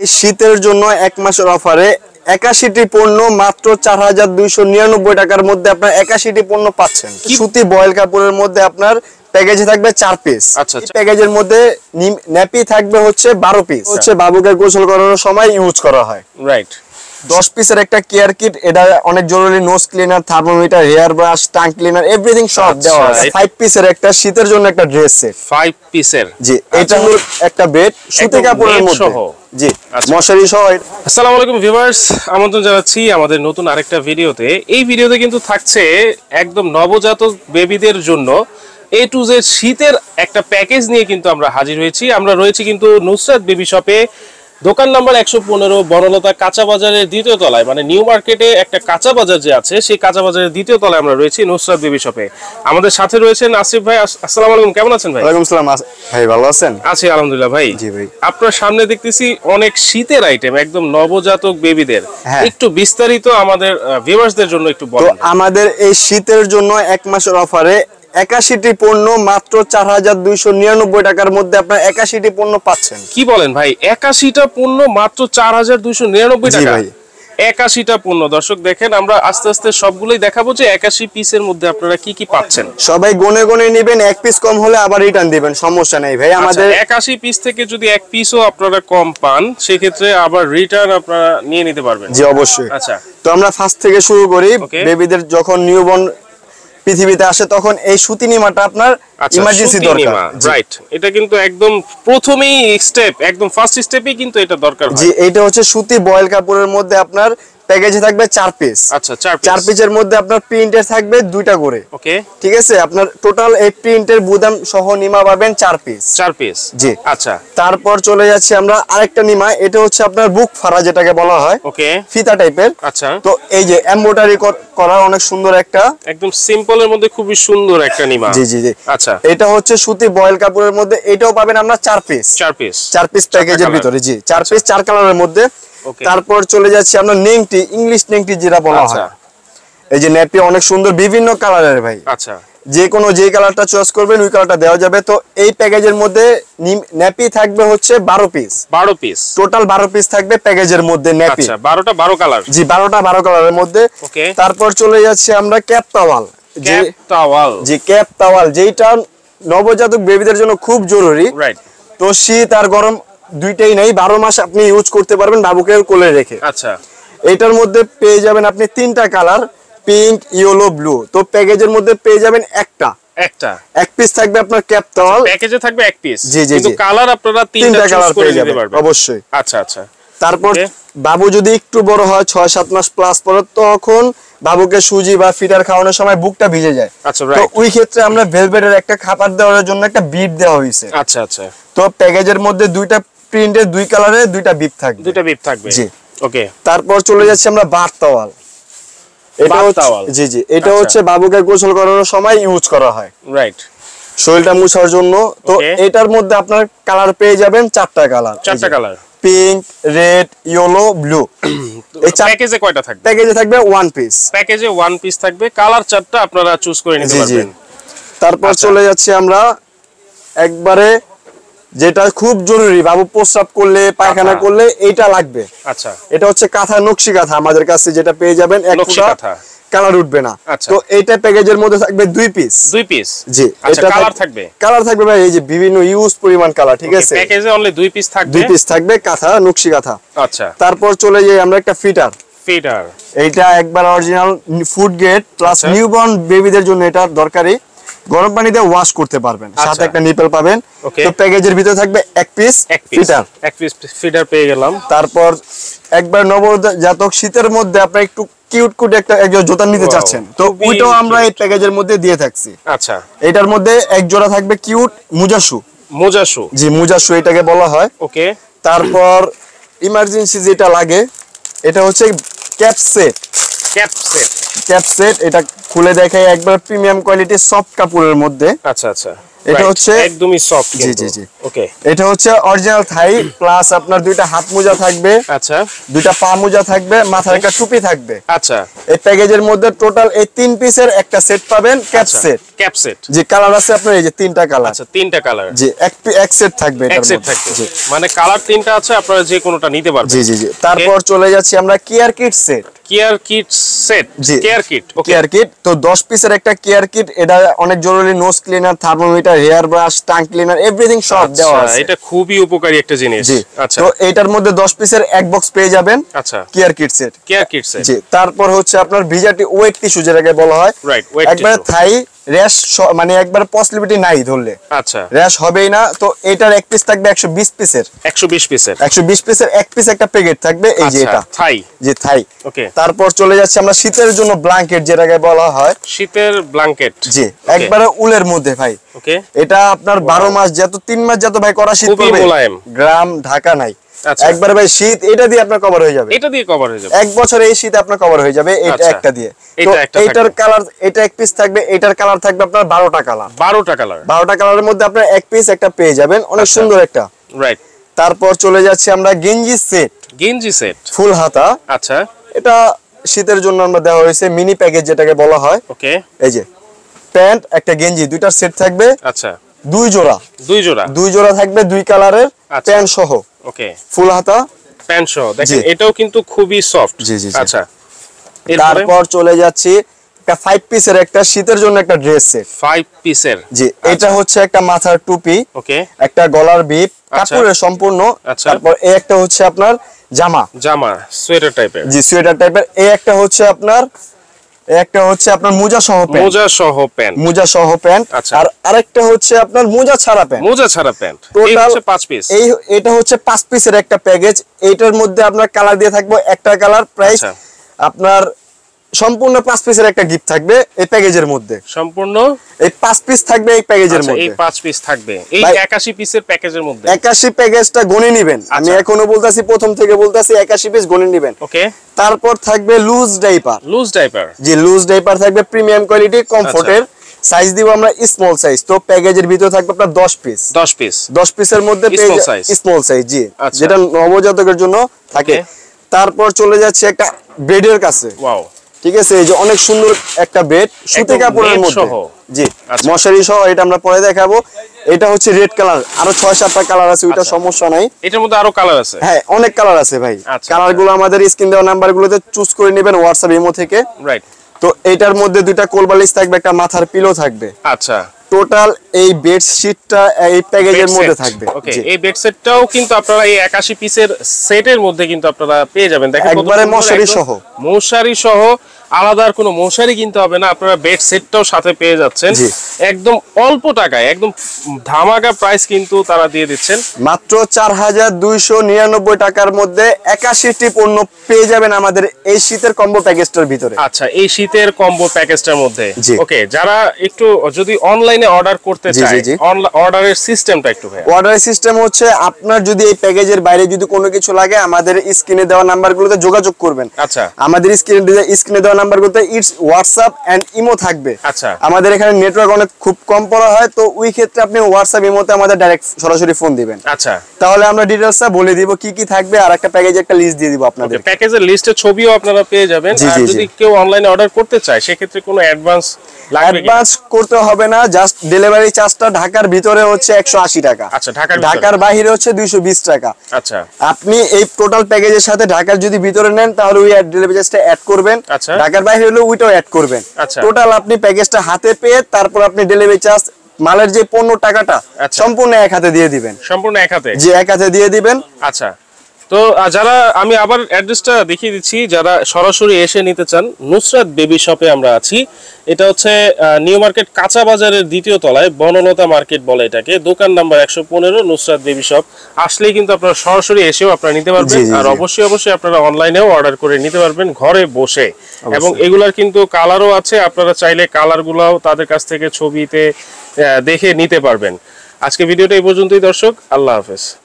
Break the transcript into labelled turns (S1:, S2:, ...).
S1: শীতের জন্য এক মাসের অফারে ৮১টি পণ্য মাত্র ৪,২৯৯ টাকার মধ্যে আপনার ৮১টি পণ্য পাচ্ছেন। সুতি বয়েল কাপড়ের মধ্যে আপনার প্যাকেজে থাকবে ৪ পিস।
S2: আচ্ছা,
S1: প্যাকেজের মধ্যে ন্যাপি থাকবে হচ্ছে ১২ পিস। হচ্ছে বাবুকে গোসল করানোর সময় ইউজ করা হয়।
S2: রাইট।
S1: 10 পিসের একটা কেয়ার কিট, এটা অনেক জরুরি। Nose cleaner, thermometer, hair brush, tongue cleaner, everything সব দেওয়া আছে। 5 পিসের একটা শীতের জন্য একটা ড্রেস সেট।
S2: 5 পিসের।
S1: জি, এটা হলো একটা বেড সুতি কাপড়ের মধ্যে। জি, মশারি সহ।
S2: আসসালামু আলাইকুম ভিউয়ার্স, আমন্ত্রণ জানাচ্ছি আমাদের নতুন আরেকটা ভিডিওতে। এই ভিডিওতে কিন্তু থাকছে একদম নবজাতক বেবিদের জন্য A to Z শীতের একটা প্যাকেজ নিয়ে কিন্তু আমরা হাজির হয়েছি। আমরা রয়েছি কিন্তু নুসরাত বেবি শপে, দোকান নাম্বার ১১৫, বনলতা কাঁচা বাজারের দ্বিতীয় তলায়, মানে নিউ মার্কেটে একটা কাঁচা বাজার যে আছে সেই কাঁচা বাজারের দ্বিতীয় তলায় আমরা রয়েছি নুসরাত বেবি শপে। আমাদের সাথে রয়েছেন আসিফ ভাই। আসসালামু আলাইকুম, কেমন আছেন ভাই?
S1: ওয়ালাইকুম আসসালাম ভাই, ভালো আছেন?
S2: আছি আলহামদুলিল্লাহ ভাই।
S1: জি ভাই।
S2: আপনার সামনে দেখতেছি অনেক শীতের আইটেম, একদম নবজাতক বেবিদের। একটু বিস্তারিত আমাদের ভিউয়ার্সদের জন্য একটু বলুন।
S1: তো আমাদের এই শীতের জন্য এক মাসের অফারে ৮১টি পণ্য মাত্র ৪,২৯৯ টাকার মধ্যে আপনার ৮১টি পণ্য পাচ্ছেন।
S2: কি বলেন ভাই, ৮১টা পণ্য মাত্র ৪,২৯৯ টাকা? ৮১টা পণ্য। দর্শক দেখেন, আমরা আস্তে আস্তে সবগুলোই দেখাবো যে ৮১ পিসের মধ্যে আপনারা কি কি পাচ্ছেন।
S1: সবাই গনে গনে নেবেন, এক পিস কম হলে আবার রিটার্ন দিবেন, সমস্যা নেই ভাই। আমাদের
S2: ৮১ পিস থেকে যদি এক পিসও আপনারা কম পান সেক্ষেত্রে আবার রিটার্ন আপনারা নিয়ে নিতে পারবেন।
S1: জি অবশ্যই।
S2: আচ্ছা,
S1: তো আমরা ফার্স্ট থেকে শুরু করি। বেবিদের যখন নিউবর্ন পৃথিবীতে আসে তখন এই সুতি নিমাটা আপনার ইমার্জেন্সি দরকার।
S2: রাইট, এটা কিন্তু একদম প্রথমেই স্টেপ, একদম ফার্স্ট স্টেপেই কিন্তু এটা দরকার হয়।
S1: জি, এটা হচ্ছে সুতি বয়েল কাপড়ের মধ্যে আপনার প্যাকেজে থাকবে 4 পিস।
S2: আচ্ছা, 4
S1: পিসের মধ্যে আপনার প্রিন্টের থাকবে 2টা করে।
S2: ওকে,
S1: ঠিক আছে। আপনার টোটাল এই প্রিন্টের বুদাম সহ নিমা পাবেন 4 পিস।
S2: 4 পিস।
S1: জি।
S2: আচ্ছা,
S1: তারপর চলে যাচ্ছে আমরা আরেকটা নিমা, এটা হচ্ছে আপনার বুক ফাড়া যেটাকে বলা হয়।
S2: ওকে,
S1: ফিতা টাইপের।
S2: আচ্ছা।
S1: তো এই যে এমব্রয়ডারি করা অনেক সুন্দর একটা,
S2: একদম সিম্পলের মধ্যে খুবই সুন্দর একটা নিমা।
S1: জি জি জি।
S2: আচ্ছা,
S1: এটা হচ্ছে সুতি বয়েল কাপড়ের মধ্যে, এটাও পাবেন আমরা 4 পিস।
S2: 4 পিস
S1: প্যাকেজের ভিতরে। জি, 4 পিস 4 কালারের মধ্যে। তারপর চলে যাচ্ছে আমরা নেংটি, ইংলিশ নেংটি যেটা বলা হয়। এই যে নেপি অনেক সুন্দর, বিভিন্ন কালারের ভাই।
S2: আচ্ছা,
S1: যে কোনো যে কালারটা চয়েস করবেন ওই কালারটা দেওয়া যাবে। তো এই প্যাকেজের মধ্যে নেপি থাকবে হচ্ছে 12 পিস। 12 পিস টোটাল 12 পিস থাকবে প্যাকেজের মধ্যে নেপি।
S2: আচ্ছা, 12টা 12 কালার।
S1: জি, 12টা 12 কালারের মধ্যে।
S2: ওকে,
S1: তারপর চলে যাচ্ছে আমরা ক্যাপ টাওয়াল।
S2: Cap towel.
S1: জি, ক্যাপ টাওয়াল যেটা নবজাতক বেবিদের জন্য খুব জরুরি।
S2: রাইট।
S1: তো শীত আর গরম দুইটাই নাই, 12 মাস আপনি ইউজ করতে পারবেন বাবুকে কোলে রেখে।
S2: আচ্ছা,
S1: এটার মধ্যে পেয়ে যাবেন আপনি 3টা কালার, পিঙ্ক, ইয়েলো, ব্লু। তো প্যাকেজের মধ্যে পেয়ে যাবেন একটা এক পিস থাকবে আপনার ক্যাপ টাওয়াল।
S2: প্যাকেজে থাকবে এক পিস,
S1: জি জি,
S2: কিন্তু কালার আপনারা 3টা
S1: কালার
S2: চুজ করে
S1: পেয়ে
S2: নিতে
S1: যাবেন
S2: পারবেন।
S1: অবশ্যই।
S2: আচ্ছা আচ্ছা।
S1: তারপর বাবু যদি একটু বড় হয়, 6-7 মাস প্লাস পরে, তখন বাবুকে সুজি বা ফিডার খাওয়ানোর সময় বুকটা ভিজে যায়।
S2: আচ্ছা,
S1: তো ওই ক্ষেত্রে আমরা ভেলভেটের একটা খাবার দেওয়ার জন্য একটা বিট দেওয়া হয়েছে।
S2: আচ্ছা আচ্ছা।
S1: তো প্যাকেজের মধ্যে 2টা প্রিন্টের 2 কালারে 2টা বিপ থাকবে।
S2: 2টা বিপ থাকবে।
S1: জি।
S2: ওকে।
S1: তারপর চলে যাচ্ছে আমরা বাথ টাওয়াল। এটা হচ্ছে, জি জি, এটা হচ্ছে বাবুকে গোসল করানোর সময় ইউজ করা হয়।
S2: রাইট,
S1: শরীরটা মুছার জন্য। তো এটার মধ্যে আপনার কালার পেয়ে যাবেন 4টা কালার।
S2: 4টা colour,
S1: pink, red, yellow, blue.
S2: এই প্যাকেজে কয়টা থাকবে?
S1: প্যাকেজে থাকবে 1 পিস।
S2: প্যাকেজে 1 পিস থাকবে, কালার 4টা আপনারা চুজ করে নিতে পারবেন।
S1: তারপর চলে যাচ্ছে আমরা একবারে যেটা খুব জরুরি, বাবু প্রস্রাব করলে পায়খানা করলে এইটা লাগবে।
S2: আচ্ছা,
S1: এটা হচ্ছে কাঁথা, নকশি কাঁথা আমাদের কাছে যেটা পেয়ে যাবেন। এক ফোঁটা কালার উঠবে না। তো এইটা প্যাকেজের মধ্যে থাকবে 2 পিস।
S2: 2 পিস।
S1: জি।
S2: এটা কালার থাকবে,
S1: ভাই এই যে বিভিন্ন ইউজ পরিমাণ কালার। ঠিক আছে,
S2: প্যাকেজে অনলি 2 পিস থাকবে।
S1: 2 পিস থাকবে কাঁথা, নকশি কাঁথা।
S2: আচ্ছা।
S1: তারপর চলে যাই আমরা একটা ফিটার। এইটা একবার original food grade plus newborn বেবিদের জন্য এটা দরকারি। গরম পানিতে ওয়াশ করতে পারবেন, সাথে একটা নিপল পাবেন। তো প্যাকেজের ভিতরে থাকবে এক পিস ফিটার।
S2: এক পিস ফিটার পেয়ে গেলাম।
S1: তারপর একবার নবজাতক শীতের মধ্যে আপনি একটু কিউট একটা জোতা নিতে চাচ্ছেন, তো ওইটাও আমরা এই প্যাকেজের মধ্যে দিয়ে থাকছি।
S2: আচ্ছা,
S1: এটার মধ্যে এক জোড়া থাকবে কিউট মুজাশু। জি, মুজাশু এটাকে বলা হয়।
S2: ওকে।
S1: তারপর ইমার্জেন্সি যেটা লাগে, এটা হচ্ছে ক্যাপ সেট। এটা খুলে দেখাই একবার প্রিমিয়াম কোয়ালিটির সফট কাপড়ের মধ্যে।
S2: আচ্ছা আচ্ছা।
S1: এটা হচ্ছে
S2: একদমই সফট।
S1: জি জি জি
S2: ওকে,
S1: এটা হচ্ছে অরিজিনাল থাই প্লাস আপনার দুইটা হাত মোজা থাকবে,
S2: আচ্ছা
S1: দুইটা পা মোজা থাকবে, মাথায় একটা টুপি থাকবে।
S2: আচ্ছা,
S1: এই প্যাকেজের মধ্যে টোটাল এই 3 পিসের একটা সেট পাবেন, ক্যাপ সেট।
S2: ক্যাপ সেট
S1: জি, কালার আছে আপনার এই যে 3টা কালার।
S2: আচ্ছা, 3টা কালার।
S1: জি, এক সেট থাকবে এটার মধ্যে।
S2: জি, মানে কালার 3টা আছে, আপনারা যে কোনোটা নিতে পারবেন।
S1: জি জি জি। তারপর চলে যাচ্ছি আমরা care kit set.
S2: Care kit set,
S1: জি,
S2: care kit. Okay,
S1: care kit তো 10 পিসের একটা কেয়ার কিট। এটা অনেক জরুরি। Nose cleaner, thermometer, hair brush, tongue cleaner, everything সব দেওয়া আছে।
S2: এটা খুবই উপকারী একটা জিনিস।
S1: আচ্ছা, তো এটার মধ্যে 10 পিসের এক বক্স পেয়ে যাবেন।
S2: আচ্ছা,
S1: care kit set,
S2: care kit set.
S1: জি। তারপর হচ্ছে আপনার ভিজাটি ওয়েট টিস্যু যেটাকে বলা হয়,
S2: রাইট, ওয়েট টিস্যু।
S1: একবার থাই র্যাশ মানে একবার পসিবিলিটি নাই ধরলে,
S2: আচ্ছা,
S1: র্যাশ হবেই না। তো এটার এক পিস থাকবে 120 পিসের।
S2: 120 পিসের,
S1: 120 পিসের এক পিস একটা প্যাকেট থাকবে। এই যে এটা
S2: থাই।
S1: জি, থাই।
S2: ওকে,
S1: তারপর চলে যাচ্ছে আমরা শীতের জন্য ব্ল্যাঙ্কেট যেটাকে বলা হয়,
S2: শীতের ব্ল্যাঙ্কেট।
S1: জি, একবারে উলের মধ্যে ভাই।
S2: ওকে,
S1: এটা আপনার 12 মাস যত 3 মাস যত ভাই করা শীত পড়বে, গ্রাম ঢাকা নাই, একবারে ভাই শীত এটা দিয়ে আপনার কভার হয়ে যাবে। এটা দিয়ে কভার হয়ে যাবে এক বছর। এই শীত আপনার কভার হয়ে যাবে এটা একটা দিয়ে। তো এটার কালার, এটা এক পিস থাকবে, এটার কালার থাকবে আপনার 12টা কালার। 12টা কালার, 12টা কালারের মধ্যে আপনার এক পিস একটা পেয়ে যাবেন, অনেক সুন্দর একটা। রাইট। তারপর চলে যাচ্ছে আমরা গেঞ্জি সেট। গেঞ্জি সেট ফুল হাতা। আচ্ছা, এটা শীতের জন্য আমরা দেওয়া হয়েছে মিনি প্যাকেজ যেটাকে বলা হয়। ওকে, এই যে প্যান্ট একটা গেঞ্জি দুইটার সেট থাকবে। আচ্ছা, দুই জোড়া থাকবে, দুই কালারের প্যান্ট সহ। ওকে, ফুল হাতা প্যান্ট সহ। দেখেন এটাও কিন্তু খুবই সফট। জি জি। আচ্ছা, তারপর চলে যাচ্ছি একটা 5 পিসের একটা শীতের জন্য একটা ড্রেস সেট। 5 পিসের, জি। এটা হচ্ছে একটা মাথার টুপি, ওকে, একটা গলার বিপ, কাপড়ের সম্পূর্ণ। তারপর এই একটা হচ্ছে আপনার জামা সোয়েটার টাইপের। জি, সোয়েটার টাইপের। এই একটা হচ্ছে আপনার মোজা সহ প্যান্ট। আর আরেকটা হচ্ছে আপনার মোজা ছাড়া প্যান্ট। Total 5 piece. এটা হচ্ছে 5 পিসের একটা প্যাকেজ। এইটার মধ্যে আপনার কালার দিয়ে থাকবে একটা কালার। প্রাইস আপনার সম্পূর্ণ 5 পিসের একটা গিফট থাকবে এই প্যাকেজের মধ্যে। সম্পূর্ণ এই 5 পিস থাকবে এই প্যাকেজের মধ্যে। এই 5 পিস থাকবে এই 81 পিসের প্যাকেজের মধ্যে। 81 প্যাকেজটা গণে নেবেন। আমি এখনো বলতাছি, প্রথম থেকে বলতাছি 81 পিস গণে নেবেন। ওকে। তারপর থাকবে লুজ ডাইপার। জি, লুজ ডাইপার থাকবে প্রিমিয়াম কোয়ালিটি, কমফোর্টের। সাইজ দিব আমরা স্মল সাইজ। তো প্যাকেজের ভিতরে থাকবে আপনার 10 পিস। 10 পিসের মধ্যে স্মল সাইজ, জি, যেটা নবজাতকের জন্য থাকে। তারপর চলে যাচ্ছে একটা বেডের কাছে। ওয়াও, ঠিক আছে। এই যে অনেক সুন্দর একটা বেড, সুতি কাপড়ের মধ্যে। জি, মশারি সহ। এটা আমরা পরে দেখাবো। এটা হচ্ছে রেড কালার, আরো 6-7টা কালার আছে, ওইটা সমস্যা নাই। এটার মধ্যে আরো কালার আছে? হ্যাঁ, অনেক কালার আছে ভাই। কালারগুলো আমাদের স্ক্রিন দেওয়া নাম্বারগুলোতে চুজ করে নেবেন হোয়াটসঅ্যাপ ইমো থেকে। রাইট। তো এটার মধ্যে দুইটা কোলবালিশ থাকবে, একটা মাথার পিলো থাকবে। আচ্ছা, টোটাল এই বেডশিটটা এই প্যাকেজের মধ্যে থাকবে। ওকে, এই বেডশিটটাও কিন্তু আপনারা এই 81 পিসের সেটের মধ্যে কিন্তু আপনারা পেয়ে যাবেন। দেখেন একবারে মশারি সহ আলাদা আর কোনো মশারি কিনতে হবে না, আপনারা বেড সেটটাও সাথে পেয়ে যাচ্ছেন একদম অল্প টাকায়। একদম ধামাকা প্রাইস কিন্তু তারা দিয়ে দিচ্ছেন। মাত্র 4299 টাকার মধ্যে 81টি পণ্য পেয়ে যাবেন আমাদের এই শীতের কম্বো প্যাকেজটার ভিতরে। আচ্ছা, এই শীতের কম্বো প্যাকেজটার মধ্যে। ওকে, যারা একটু যদি অনলাইনে অর্ডার করতে চায়, অর্ডারের সিস্টেমটা একটু ভাই। অর্ডারের সিস্টেম হচ্ছে আপনার যদি এই প্যাকেজের বাইরে যদি কোনো কিছু লাগে, আমাদের স্ক্রিনে দেওয়া নাম্বারগুলোতে যোগাযোগ করবেন। আচ্ছা, আমাদের স্ক্রিনে দেওয়া নাম্বারগুলোতে ইটস হোয়াটসঅ্যাপ এন্ড ইমো থাকবে। আচ্ছা, আমাদের এখানে নেটওয়ার্ক অনেক খুব কম পড়া হয়, তো ওই ক্ষেত্রে আপনি হোয়াটসঅ্যাপ ইমোতে আমাদের ডাইরেক্ট সরাসরি ফোন দিবেন। আচ্ছা, তাহলে আমরা ডিটেইলসটা বলে দিব কি কি থাকবে, আর একটা প্যাকেজ একটা লিস্ট দিয়ে দিব আপনাদের। প্যাকেজের লিস্টের ছবিও আপনারা পেয়ে যাবেন। আর যদি কেউ অনলাইনে অর্ডার করতে চায়, সেক্ষেত্রে কোনো অ্যাডভান্স করতে হবে না। জাস্ট ডেলিভারি চার্জটা ঢাকার ভিতরে হচ্ছে 180 টাকা। আচ্ছা, ঢাকার বাইরে হচ্ছে 220 টাকা। আচ্ছা, আপনি এই টোটাল প্যাকেজের সাথে ঢাকার যদি ভিতরে নেন, তাহলে ওই ডেলিভারি চার্জটা অ্যাড করবেন। ঢাকার বাইরে হলে ওইটাও অ্যাড করবেন। টোটাল আপনি প্যাকেজটা হাতে পেয়ে তারপর আপনি ডেলিভারি চার্জ, মালের যে 15 টাকাটা সম্পূর্ণ এক হাতে দিয়ে দিবেন। সম্পূর্ণ এক হাতে? জি, এক হাতে দিয়ে দিবেন। আচ্ছা, তো যারা, আমি আবার অ্যাড্রেসটা দেখিয়ে দিচ্ছি, যারা সরাসরি এসে নিতে চান, নুসরাত বেবি শপে আমরা আছি। এটা হচ্ছে নিউ মার্কেট কাঁচা বাজারের 2য় তলায়, বনলতা মার্কেট বলে এটাকে। দোকান নাম্বার 115, নুসরাত বেবি শপ। আসলেই কিন্তু আপনারা সরাসরি এসেও আপনারা নিতে পারবেন। আর অবশ্যই আপনারা অনলাইনেও অর্ডার করে নিতে পারবেন ঘরে বসে। এবং এগুলার কিন্তু কালারও আছে, আপনারা চাইলে কালারগুলোও তাদের কাছ থেকে ছবিতে দেখে নিতে পারবেন। আজকে ভিডিওটা এই পর্যন্তই দর্শক, আল্লাহ হাফেজ।